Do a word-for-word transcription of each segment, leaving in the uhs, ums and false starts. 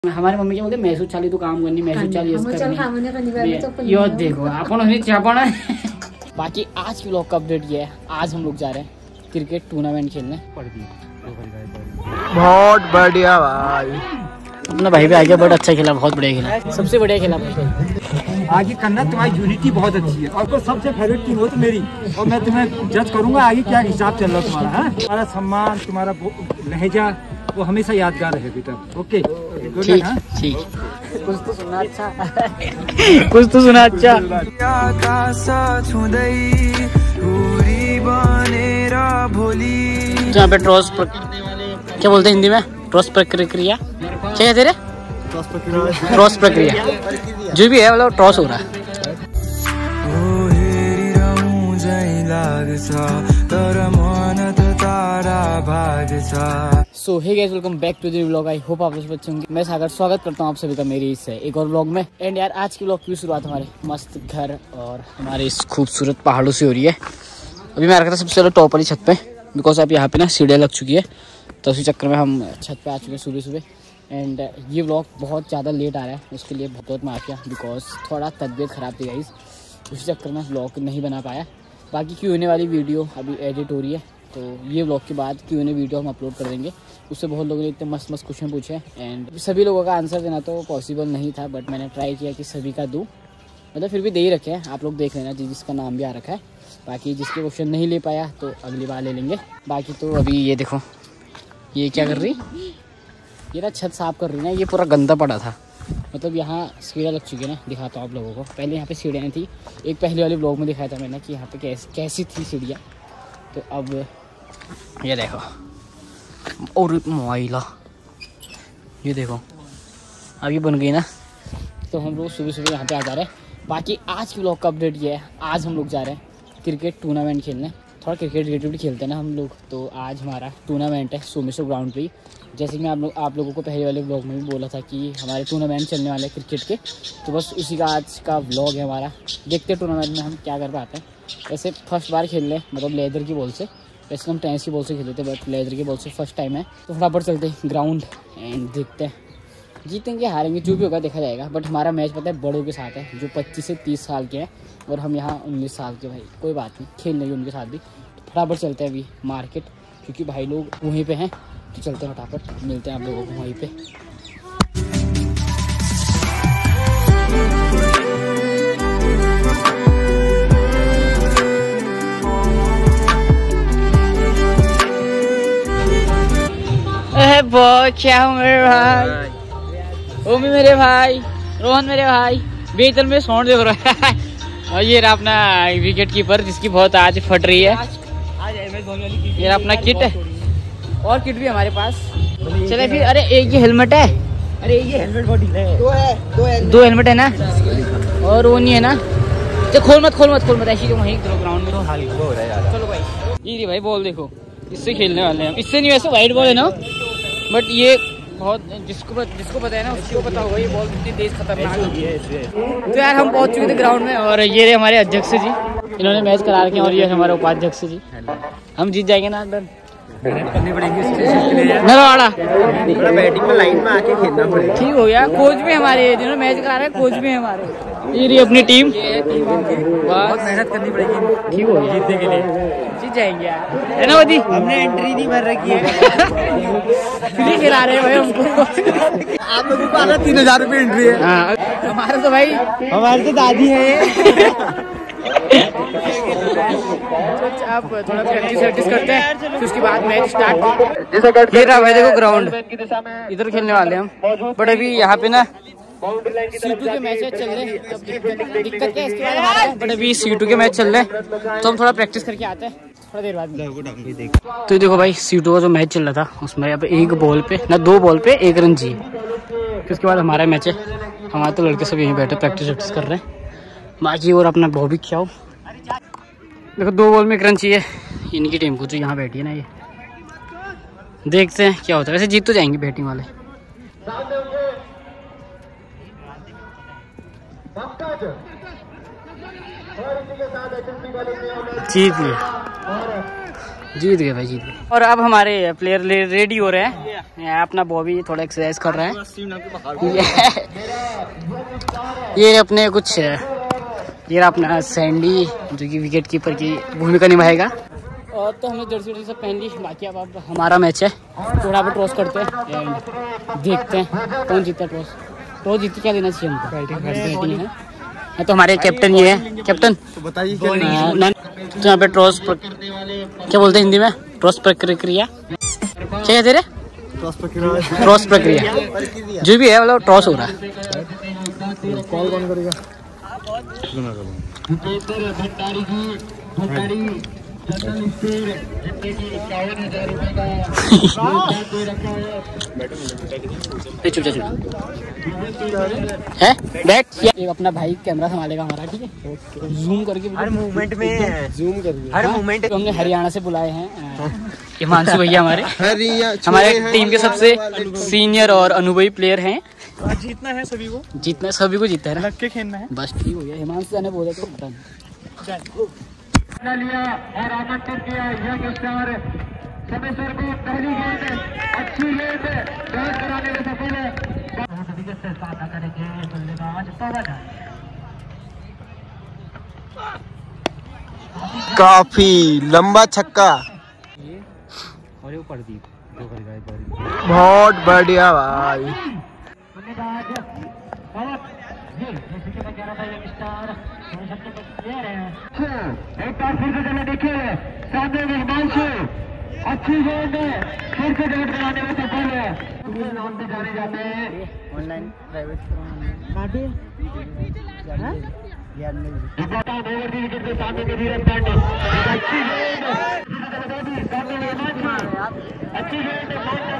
हमारी मम्मी क्या बोलते मैसूर चाली तो काम करनी मैसूर चाली यो देखो अपन चापना। बाकी आज के व्लॉग का अपडेट ये है, आज हम लोग जा रहे हैं क्रिकेट टूर्नामेंट खेलने। बहुत बढ़िया भाई, अपना भाई भी आ गया, बहुत अच्छा खेला, बहुत बढ़िया खेला, सबसे बढ़िया खेला। आगे करना, तुम्हारी यूनिटी बहुत अच्छी है और तो सबसे फेवरेट टीम हो तो मेरी, और मैं तुम्हें जज करूंगा आगे क्या हिसाब चल रहा है तुम्हारा। है तुम्हारा सम्मान, तुम्हारा लहजा वो हमेशा यादगार रहे बेटा। ओके ठीक ठीक। कुछ तो सुना अच्छा कुछ तो सुना अच्छा। तो यहाँ पे ट्रॉस क्या बोलते हैं हिंदी में, ट्रॉस प्रक्रिया क्या कहते रे, ट्रॉस प्रक्रिया जो भी है मतलब ट्रॉस हो रहा है। So hey guys, welcome back to the vlog. I hope आप लोग अच्छे होंगे। मैं सागर स्वागत करता हूँ आप सभी का मेरी इस एक और व्लॉग में। एंड यार आज की व्लॉग की शुरुआत हमारे मस्त घर और हमारे इस खूबसूरत पहाड़ों से हो रही है। अभी मैं रखा था सबसे पहले टॉप वाली छत पे, बिकॉज अब यहाँ पे ना सीढ़ियाँ लग चुकी है, तो उसी चक्कर में हम छत पे आ चुके हैं सुबह सुबह। एंड ये व्लॉग बहुत ज़्यादा लेट आ रहा है, उसके लिए बहुत माफिया, बिकॉज थोड़ा तबीयत ख़राब थी गाइस, उसी चक्कर में व्लॉग नहीं बना पाया। बाकी क्यू एन ए वाली वीडियो अभी एडिट हो रही है, तो ये व्लॉग के बाद क्यू एन ए वीडियो हम अपलोड कर देंगे। उससे बहुत लोगों ने इतने मस्त मस्त क्वेश्चन पूछे एंड सभी लोगों का आंसर देना तो पॉसिबल नहीं था, बट मैंने ट्राई किया कि सभी का दूँ, मतलब फिर भी दे ही रखे हैं, आप लोग देख लेना जिसका नाम भी आ रखा है। बाकी जिसके क्वेश्चन नहीं ले पाया तो अगली बार ले लेंगे। बाकी तो अभी ये देखो, ये क्या कर रही, ये ना छत साफ कर रही ना, ये पूरा गंदा पड़ा था, मतलब यहाँ सीढ़ियाँ लग चुकी है ना। दिखाता हूँ आप लोगों को, पहले यहाँ पे सीढ़ियाँ थी, एक पहले वाले ब्लॉग में दिखाया था मैंने कि यहाँ पे कैसी कैसी थी सीढ़ियाँ। तो अब ये देखो, और मोबाइला ये देखो अब ये बन गई ना, तो हम लोग सुबह सुबह यहाँ पे आ जा रहे हैं। बाकी आज की ब्लॉग का अपडेट ये है, आज हम लोग जा रहे हैं क्रिकेट टूर्नामेंट खेलने। थोड़ा क्रिकेट क्रिकेट भी खेलते हैं ना हम लोग, तो आज हमारा टूर्नामेंट है सोमेश्वर ग्राउंड पे। जैसे कि मैं आप लोग आप लोगों को पहले वाले ब्लॉग में भी बोला था कि हमारे टूर्नामेंट चलने वाले हैं क्रिकेट के, तो बस उसी का आज का व्लॉग है हमारा। देखते हैं टूर्नामेंट में हम क्या कर पाते हैं। वैसे फर्स्ट बार खेल रहे हैं, मतलब लेदर की बॉल से, वैसे हम टेनिस की बॉल से खेलते थे, बट लेदर की बॉल से फर्स्ट टाइम है। तो फटाफट चलते हैं ग्राउंड एंड देखते हैं जीतेंगे हारेंगे जो भी होगा देखा जाएगा। बट हमारा मैच पता है बड़ों के साथ है, जो पच्चीस से तीस साल के हैं, और हम यहाँ उन्नीस साल के। भाई कोई बात नहीं, खेल लेंगे उनके साथ भी। फटाफट चलते हैं अभी मार्केट, क्योंकि भाई लोग वहीं पे हैं, तो चलते हैं फटाफट, मिलते हैं आप लोगों को वहीं पे। अरे बहुत क्या हूँ मेरे भाई, ओमी मेरे भाई, रोहन मेरे भाई, बेतल में सोन देख रहा है। और ये रहा अपना विकेट कीपर जिसकी बहुत आज फट रही है। ये रहा अपना किट है, और किट भी हमारे पास। चले फिर, अरे एक ये हेलमेट है, अरे ये हेलमेट बॉडी है, दो है, दो है, दो हेलमेट है ना, और वो नहीं है ना। चलो खोल मत खोल मत खोल मत ऐसी तो वहीं ग्राउंड में तो हाल हो रहा है। चलो भाई ये भाई बॉल देखो, इससे खेलने वाले हैं। इससे नहीं, वैसे वाइट बॉल है ना, बट ये बहुत जिसको जिसको पता है ना उसको पता होगा ये बॉल कितनी तेज खतरनाक है। तो यार हम पहुंच चुके थे ग्राउंड में, और ये रहे हमारे अध्यक्ष जी, इन्होंने मैच करा रखे हैं, और ये हमारे उपाध्यक्ष जी। हम जीत जाएंगे ना, डर करनी पड़ेगी नरवाड़ा, बैटिंग में लाइन में आके खेलना पड़ेगा। ठीक हो गया, कोच भी हमारे जिन्होंने मैच करा रहे हैं, कोच भी हमारे। ये रही अपनी टीम, बहुत मेहनत करनी पड़ेगी, ठीक हो गया जीतने के लिए, जीत जाएंगे यार, है ना वदी। हमने एंट्री नहीं भर रखी है, फ्री खिला रहे हैं भाई हमको। आप लोगों को आना तीन हजार रुपये एंट्री है। हाँ हमारे तो भाई, हमारे तो दादी है। आप थोड़ा प्रैक्टिस प्रैक्टिस करते हैं, फिर उसके बाद मैच स्टार्ट। ये रहा भाई देखो ग्राउंड, इधर खेलने वाले हम, बट अभी यहाँ पे ना सी टू के मैच चल रहे हैं, दिक्कत क्या है इसके बाद हमारा है, बट अभी सी टू के मैच चल रहे हैं, तो हम थोड़ा प्रैक्टिस करके आते हैं थोड़ा देर बाद। तो देखो भाई सी टू का जो मैच चल रहा था, उसमें यहाँ पे एक बॉल पे ना दो बॉल पे एक रन चाहिए, फिर उसके बाद हमारा मैच है। हमारे तो लड़के सब यहीं बैठे प्रैक्टिस वैक्टिस कर रहे हैं, बाकी और अपना बहुत भी खियाओ। देखो दो बॉल में एक रन चाहिए इनकी टीम को, जो यहाँ बैठी है ना, ये देखते हैं क्या होता है। वैसे जीत तो जाएंगे बैटिंग वाले। जीत लिया जीत गए भाई, जीत गए। और अब हमारे प्लेयर रेडी हो रहे हैं। यहाँ अपना बॉबी थोड़ा एक्सरसाइज कर रहा है। ये अपने कुछ ये अपना सैंडी जो कि विकेट कीपर की भूमिका निभाएगा। और तो हमने जर्सी वर्सी सब पहन ली। बाकी अब अब हमारा मैच है, थोड़ा बहुत टॉस करते हैं एंड देखते हैं कौन जीतता है। टॉस टॉस जीत क्या देना चाहिए हमको? बैटिंग है। तो हमारे कैप्टन ये है। कैप्टन तो बताइए तो यहाँ पे टॉस क्या बोलते हैं हिंदी में? टॉस प्रक्रिया क्या कहते रे? टॉस प्रक्रिया जो भी है, मतलब टॉस हो रहा है। कॉल कौन करेगा? चुप चुप है बैठ। एक अपना भाई कैमरा संभालेगा हमारा, ठीक है? जूम करके हर मूवमेंट में जूम करके हर मूवमेंट। तो हमने हरियाणा से बुलाए हैं हिमांशु भैया, हमारे हमारे टीम के सबसे सीनियर और अनुभवी प्लेयर हैं। जीतना है सभी को, जीतना है सभी को, जीतना है ना, लग के खेलना है। बस ठीक हो गया। हिमांशु ने बोला तो बता लिया और आमंत्रित किया यंग स्टार समेश्वर को पहली गेंद अच्छी गेंद बैट कराने में सफल है। विकेट से सामना करेंगे बल्लेबाज पवन। काफी लंबा छक्का, और वो प्रदीप जो करेगा बहुत बढ़िया भाई। बल्लेबाज पवन जी, जैसे कि मैं कह रहा था यंग स्टार एक बार फिर से चले, देखिए सामने में हिमांशु अच्छी गेंद फिर से बैट कराने में सफल है। नाम पे जाने जाते हैं ऑनलाइन प्राइवेट विकेट के सामने के धीरज पांडे अच्छी गेंद सामने में हिमांशु अच्छी गेंद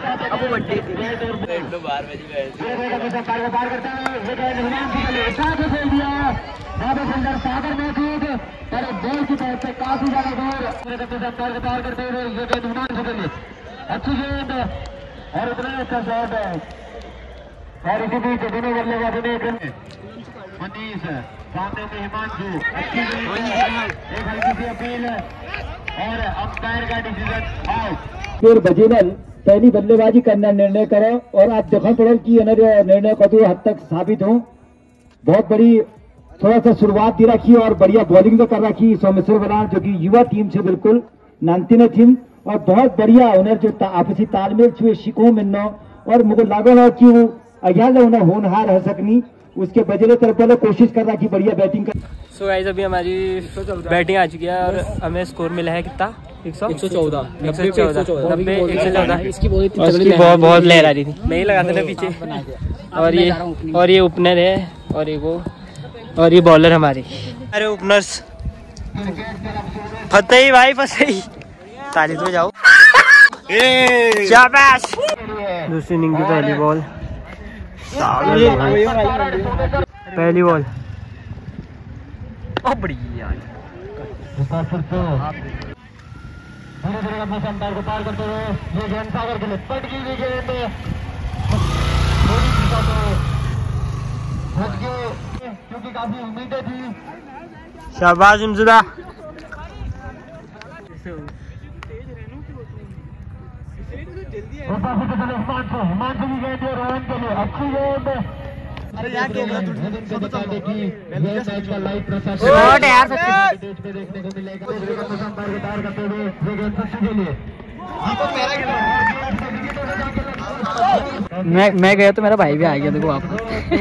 पार करता है हिमांशु के लिए साथ खेल दिया। सुंदर सागर मौजूद पर बॉल की तरफ से काफी ज्यादा दूर पार करते हुए ये गेंद हिमांशु के लिए अच्छी गेंद और उतना अच्छा शॉट है। और इसी बीच दोनों बल्लेबाजों ने मनीष सामने में हिमांशु अच्छी गेंद, एक हल्की सी अपील और अंपायर का डिसीजन आउट। फिर बजेनल पहली बल्लेबाजी करना निर्णय करो और आप देखा पड़ो कि निर्णय कदू हद तक साबित हो। बहुत बड़ी थोड़ा सा शुरुआत दी रखी और बढ़िया बॉलिंग भी कर रखी सोमेश्वर बलान जो कि युवा टीम से बिल्कुल नानती ने थी और बहुत बढ़िया उन्हें जो ता, आपसी तालमेल छुए शिको मिलना और मुझे लगा ना कि वो अयाल उन्हें होनहार रह सकनी उसके बजरे तरफ पहले कोशिश कर रहा कि बढ़िया बैटिंग कर। सो गाइस अभी हमारी बैटिंग आ चुकी है और हमें स्कोर मिला है कितना? एक सौ चौदह नब्बे एक सौ चौदह। इसकी बहुत लहर आ रही थी, मैं ही लगाता था पीछे। और ये और ये ओपनर है और ये वो और ये बॉलर हमारी। अरे ओपनर्स फतेही भाई, फतेही ताली तो जाओ। शाबाश। दूसरी इनिंग की पहली बॉल, पहली बॉल बढ़िया को पार करते हुए ये गेंद सागर के लिए पट गई। ये गेंद क्योंकि काफी उम्मीदें थी। शाबाश इंजुदा। हिमांशु की गेंद रोहन के लिए अच्छी गेंद। अरे यार मैच का लाइव प्रसारण देखने को मिलेगा। पार करते हुए ये गेंद सच्ची के लिए मैं मैं गया तो मेरा भाई भी आ गया। देखो आप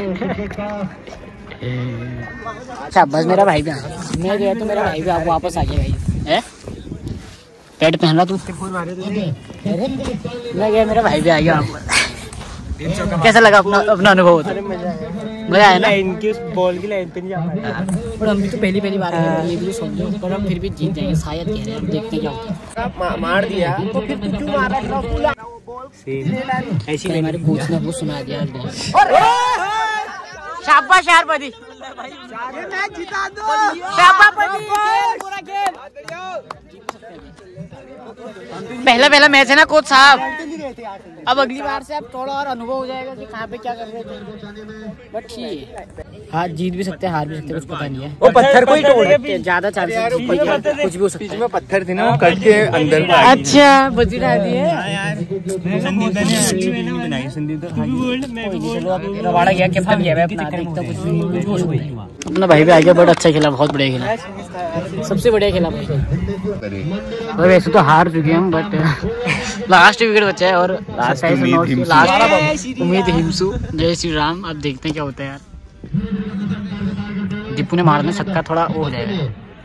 अच्छा बस मेरा भाई भी आ गया। मैं गया तो मेरा भाई भी आप वापस आ गया भाई। है पैड पहन रहा तू? मैं गया मेरा भाई भी आ गया आपको। कैसा लगा अपना अपना अनुभव? मजा आया ना? इनकी बॉल की लाइन पे नहीं जा पाया पर हम भी तो पहली पहली बार ये भी समझो, पर हम फिर भी जीत जाएंगे शायद कह रहे हैं। देखते क्या होता है। मार दिया तो फिर तू क्यों मार रहा है? ऐसी हमारे कोच ने वो सुना दिया। शाबाश यार बदी, शाबाश बदी, पूरा खेल पहला पहला मैच है ना कोच साहब, अब अगली बार से अब थोड़ा और अनुभव हो जाएगा कि कहाँ पे क्या कर रहे थे। बट ठीक है, हाँ जीत भी सकते हैं हार भी सकते हैं, कुछ पता नहीं है। वो पत्थर को ही तोड़, ज्यादा चांसेस कुछ भी हो सकता है। पत्थर थे ना वो कट के अंदर। अच्छा बची डाली है। चलो अब रवाड़ा गया, कैप्टन गया, मैं अपना देखता कुछ भी। अपना भाई भी आ गया, बड़ा अच्छा खेला, बहुत बढ़िया खेला, सबसे बढ़िया खेला भाई। वैसे तो हार चुके हम, बट लास्ट विकेट बचा है और लास्ट उम्मीद हिमसू। जय श्री राम। अब देखते हैं क्या होता है यार। दीपू ने मारना छक्का, थोड़ा वो हो जाएगा।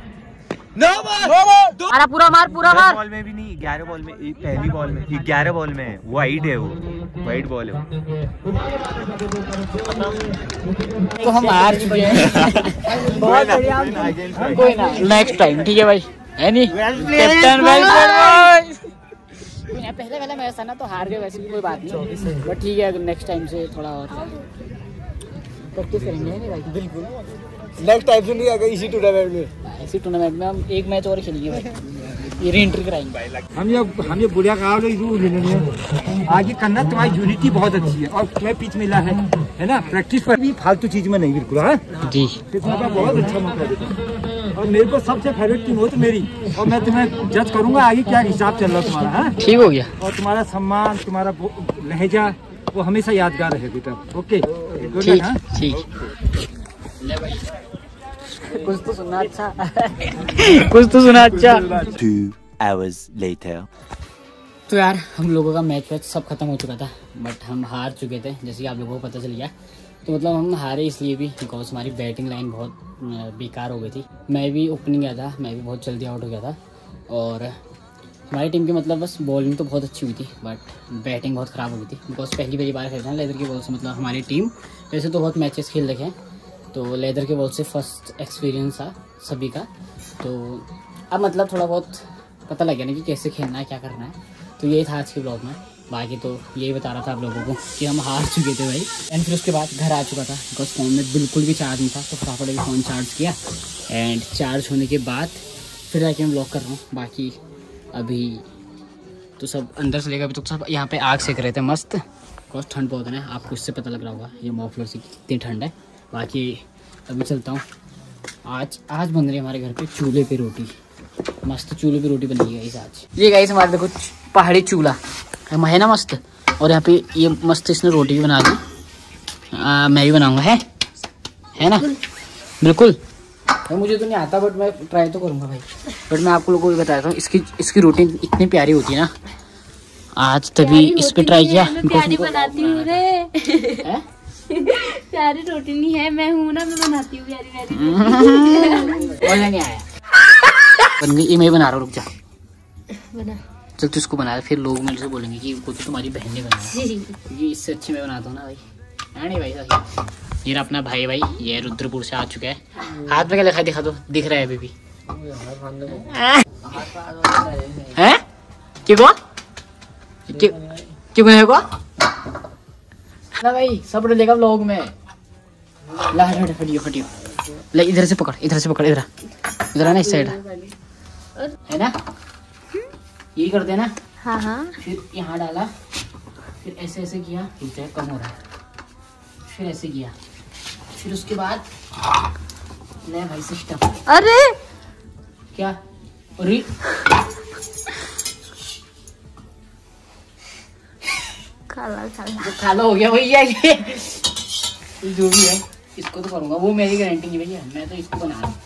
मारा पूरा मार पूरा मार। बॉल में भी नहीं, ग्यारह बॉल में, पहली बॉल में, ग्यारह बॉल में है, वाइड है, वो वाइड बॉल है। तो हम हार चुके हैं। बहुत बढ़िया, कोई ना, नेक्स्ट टाइम ठीक है भाई, है नहीं कैप्टन वेल प्लेड। पहले पहले मैच था ना तो हार गए, वैसे भी कोई बात नहीं, बट ठीक है नेक्स्ट टाइम से थोड़ा और प्रैक्टिस करेंगे, है नहीं भाई? बिल्कुल, नेक्स्ट टाइम से नहीं आएगा इसी टूर्नामेंट में। इसी टूर्नामेंट में हम एक मैच और खेलेंगे भाई, ये री एंट्री कराएंगे। हम ये हम ये बुढ़िया कहा आगे करना, तुम्हारी यूनिटी बहुत अच्छी है और तुम्हें पिच मिला है, है ना? प्रैक्टिस पर भी फालतू चीज में नहीं, बिल्कुल है जी। तुम्हारा बहुत अच्छा मौका देता और मेरे को सबसे फेवरेट टीम हो तो मेरी, और मैं तुम्हें जज करूंगा आगे क्या हिसाब चल रहा है तुम्हारा, है ठीक हो गया। और तुम्हारा सम्मान, तुम्हारा लहजा वो हमेशा यादगार रहे बेटा। ओके ठीक ठीक। कुछ तो सुना अच्छा कुछ तो सुना अच्छा। Two hours later. तो यार हम लोगों का मैच वैच सब खत्म हो चुका था, बट हम हार चुके थे, जैसे कि आप लोगों को पता चल गया। तो मतलब हम हारे इसलिए भी बिकॉज हमारी बैटिंग लाइन बहुत बेकार हो गई थी। मैं भी ओपनिंग गया था, मैं भी बहुत जल्दी आउट हो गया था, और हमारी टीम की मतलब बस बॉलिंग तो बहुत अच्छी हुई थी, बट बैटिंग बहुत ख़राब हो गई थी। बिकॉज पहली पहली बार खेलते हैं लेदर की बॉल से, मतलब हमारी टीम वैसे तो बहुत मैचेस खेल रखे हैं, तो लेदर के बॉल से फर्स्ट एक्सपीरियंस था सभी का। तो अब मतलब थोड़ा बहुत पता लग गया ना कि कैसे खेलना है, क्या करना है। तो यही था आज के ब्लॉग में। बाकी तो यही बता रहा था आप लोगों को कि हम हार चुके थे भाई। एंड फिर उसके बाद घर आ चुका था, बिकॉज फ़ोन में बिल्कुल भी चार्ज नहीं था, तो फटाफट अभी फ़ोन चार्ज किया, एंड चार्ज होने के बाद फिर जाके मैं ब्लॉग कर रहा हूँ। बाकी अभी तो सब अंदर से लेकर अभी तो सब यहाँ पे आग सेक रहे थे मस्त, बिकॉज ठंड बहुत है, आपको इससे पता लग रहा होगा ये मॉफलर से कितनी ठंड है। बाकी अभी चलता हूँ। आज आज बन रही है हमारे घर पे चूल्हे पे रोटी, मस्त चूल्हे पे रोटी बनेगी गाइस आज। ये गाइस हमारे देखो पहाड़ी चूल्हा है ना मस्त, और यहाँ पे ये मस्त इसने रोटी भी बना दी। मैं भी बनाऊंगा, है है ना? बिल्कुल भाई, मुझे तो नहीं आता बट मैं ट्राई तो करूँगा भाई। बट मैं आपको लोगों को भी बताता हूँ, इसकी इसकी रोटी इतनी प्यारी होती है ना, आज तभी इस पर ट्राई किया। प्यारी बनाती हूँ रे प्यारी रोटी नहीं है, मैं हूँ ना, मैं बनाती हूँ प्यारी प्यारी। नहीं आया बन गई, ये मैं बना रहा हूँ, रुक जा बना। चल तू इसको बना, फिर लोग मेरे से बोलेंगे कि वो तो तुम्हारी बहन ने बनाया, ये इससे अच्छी मैं बनाता हूँ ना भाई, है नहीं भाई? ये रहा अपना भाई भाई, ये रुद्रपुर से आ चुका है। हाथ में क्या लिखा है दिखा दो, दिख रहा है अभी भी? हैं क्यों को क्यों को ना भाई, सब लेगा व्लॉग में। ला हट फटियो फटियो, ले इधर से पकड़, इधर से पकड़, इधर इधर ना, इस साइड है ना, यही कर देना। हाँ हाँ। फिर यहाँ डाला, फिर ऐसे ऐसे किया, ठीक कम हो रहा है, फिर ऐसे किया, फिर उसके बाद ले भाई सिस्टम। अरे क्या? अरे खाला खाला तो खाला हो गया भैया, ये जो भी है इसको तो करूँगा, वो मेरी गारंटी नहीं भैया, मैं तो इसको बना रहा हूँ।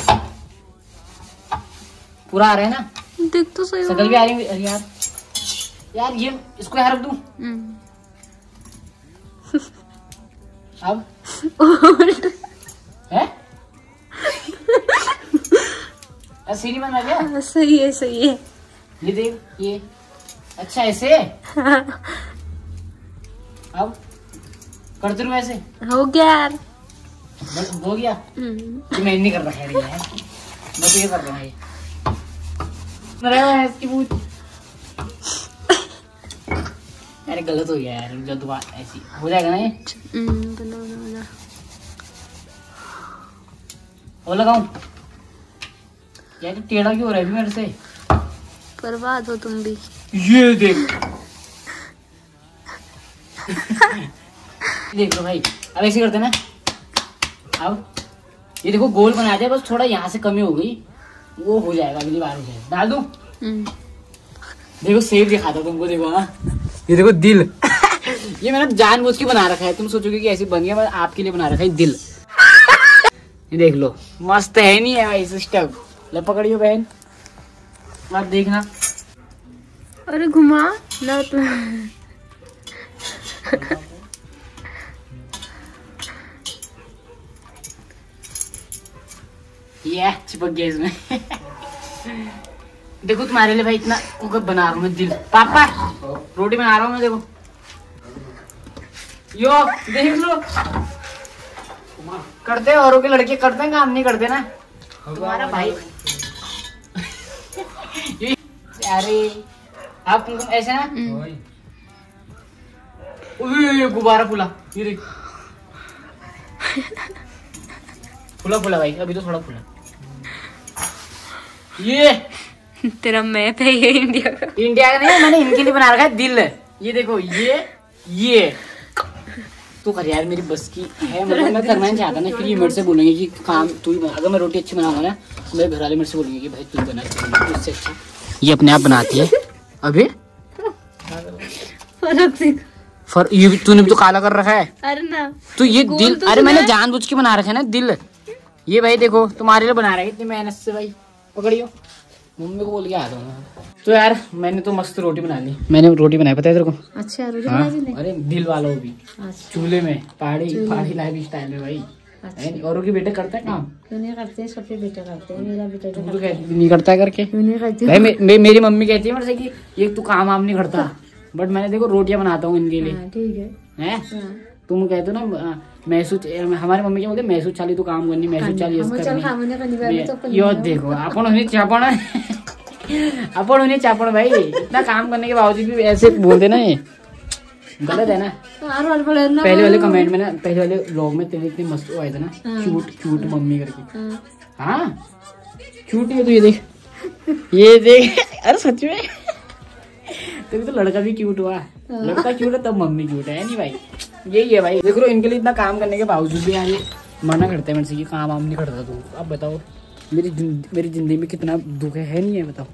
पूरा आ रहा है ना, देख तो सही, शकल भी आ रही है। अरे यार यार ये इसको यहाँ रख दूँ अब है सीढ़ी बना गया। सही है सही है। ये देख ये अच्छा ऐसे अब करते रहो ऐसे, हो गया यार, बस हो गया। तो मैं नहीं कर रहा है, मैं तो ये कर रहा है, इसकी पूछ अरे गलत हो गया यार, जब दोबारा ऐसी हो जाएगा ना ये। बना बना बना वो लगाऊं यार, टेढ़ा क्यों हो रहा है मेरे से? बर्बाद हो तुम भी। ये देख देखो भाई, अब ऐसे करते ना। अब ये देखो गोल बना दिया, बस थोड़ा यहाँ से कमी हो गई, वो हो जाएगा, अगली बार हो जाएगा। डाल दूं? देखो सेब दिखाता तुमको, देखो। हाँ ये देखो दिल। ये मैंने जानबूझ के बना रखा है, तुम सोचोगे कि ऐसे बन गया, मैं आपके लिए बना रखा है दिल। ये देख लो, मस्त है नहीं है भाई सिस्टम। ले पकड़ियो बहन, आप देखना। अरे घुमा ना तो। ये चिपक गया इसमें। देखो तुम्हारे लिए भाई इतना बना रहा हूँ मैं दिल। पापा रोटी बना रहा हूँ मैं, देखो। यो देख लो, करते हैं औरों के लड़के करते हैं, काम नहीं करते ना तुम्हारा भाई। अरे आप तुम ऐसे ना, ये गुब्बारा फूला, ये देख फूला फूला भाई, अभी तो थोड़ा फूला। ये तेरा मैप है ये इंडिया का। इंडिया का नहीं, मैंने इनके लिए बना रखा है दिल। ये देखो, ये ये तू कर यार, मेरी बस की है, मतलब मैं करना नहीं चाहता ना, फिर ये मेरे से बोलेंगे कि काम तू ही बना। अगर मैं रोटी अच्छी बनाऊंगा ना, मेरे घर वाले मेरे से बोलेंगे कि भाई तू बना, उससे अच्छा ये अपने आप बनाती है। अभी फर्क से फर ये भी तूने भी तो काला कर रखा है। अरे ना तो ये दिल तो अरे मैंने जानबूझ के बना रखा है ना दिल। ये भाई देखो तुम्हारे लिए बना रहा है, इतनी मेहनत से भाई। पकड़ियो, मम्मी को बोल के आता हूँ। तो यार मैंने तो मस्त रोटी बना ली, मैंने रोटी बनाई, पता है तेरे को? अच्छा रोटी हाँ? बना दी। अरे दिल वाला भी चूल्हे में, पहाड़ी पहाड़ी लाइफ स्टाइल में भाई। अच्छा। औरों के बेटे करते हैं काम? क्यों नहीं करते, सबके बेटे करते हैं, मेरा बेटा तो तू कहती नहीं करता है करके? क्यों नहीं करती भाई मे, मे, मेरी मम्मी कहती है मेरे से कि ये तू काम वाम नहीं करता, बट मैंने देखो रोटियां बनाता हूँ इनके लिए। ठीक है, है तुम कहते हो ना महसूस, हमारी मम्मी क्या बोलते हैं, महसूस चाली तू काम करनी, महसूस चाली यो देखो अपन उन्हें चापण अपन उन्हें चापण भाई, इतना काम करने के बावजूद भी ऐसे बोलते ना, ये गलत है ना। पहले वाले कमेंट में ना, पहले वाले व्लॉग में तेरे इतने मस्त आए थे ना, क्यूट क्यूट मम्मी करके। हाँ क्यूट नहीं है तो ये देख, ये देख, अरे सच में तभी तो लड़का भी क्यूट हुआ, लड़का क्यूट है तब मम्मी क्यूट है नहीं भाई। यही है भाई, देख लो इनके लिए इतना काम करने के बावजूद भी यार ये मना करते हैं मेरे से कि काम वाम नहीं करता तू। अब बताओ मेरी मेरी जिंदगी में कितना दुख है, है नहीं है बताओ।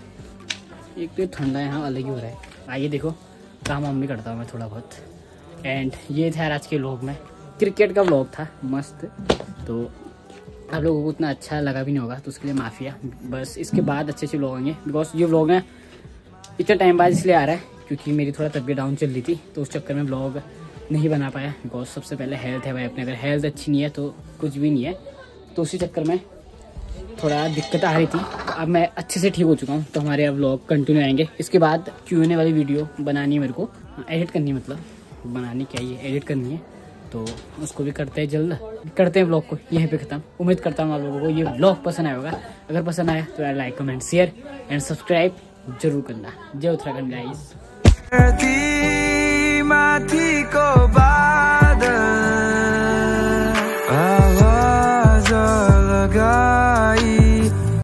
एक तो ठंडा यहाँ अलग ही हो रहा है। आइए देखो काम वाम नहीं करता हूँ मैं थोड़ा बहुत। एंड ये था आज के व्लॉग में, क्रिकेट का व्लॉग था मस्त। तो आप लोगों को उतना अच्छा लगा भी नहीं होगा तो उसके लिए माफिया। बस इसके बाद अच्छे अच्छे व्लॉग आएंगे, बिकॉज ये व्लॉग ना इतना टाइम बाद इसलिए आ रहा है क्योंकि मेरी थोड़ा तबीयत डाउन चल रही थी, तो उस चक्कर में व्लॉग नहीं बना पाया। बिकॉज सबसे पहले हेल्थ है भाई अपने, अगर हेल्थ अच्छी नहीं है तो कुछ भी नहीं है। तो उसी चक्कर में थोड़ा दिक्कत आ रही थी। अब मैं अच्छे से ठीक हो चुका हूँ, तो हमारे अब व्लॉग कंटिन्यू आएंगे। इसके बाद क्यू एन ए वाली वीडियो बनानी है मेरे को, एडिट करनी है, मतलब बनानी क्या ये एडिट करनी है, तो उसको भी करते हैं जल्द, करते हैं व्लॉग को यहीं पे ख़त्म। उम्मीद करता हूँ आप लोगों को ये व्लॉग पसंद आया होगा। अगर पसंद आया तो यार like comment share and subscribe जरूर करना। जय उत्तराखंड गाइस।